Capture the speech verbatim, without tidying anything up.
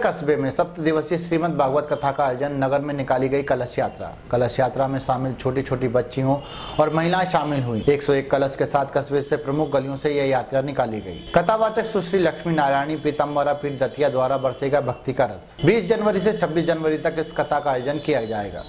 कस्बे में सप्त दिवसीय श्रीमद् भागवत कथा का आयोजन। नगर में निकाली गई कलश यात्रा। कलश यात्रा में शामिल छोटी छोटी बच्चियों और महिलाएं शामिल हुई। एक सौ एक कलश के साथ कस्बे से प्रमुख गलियों से यह यात्रा निकाली गई। कथावाचक सुश्री लक्ष्मी नारायणी पीताम्बरा पीठ दतिया द्वारा बरसेगा भक्ति का रस। बीस जनवरी से छब्बीस जनवरी तक इस कथा का आयोजन किया जाएगा।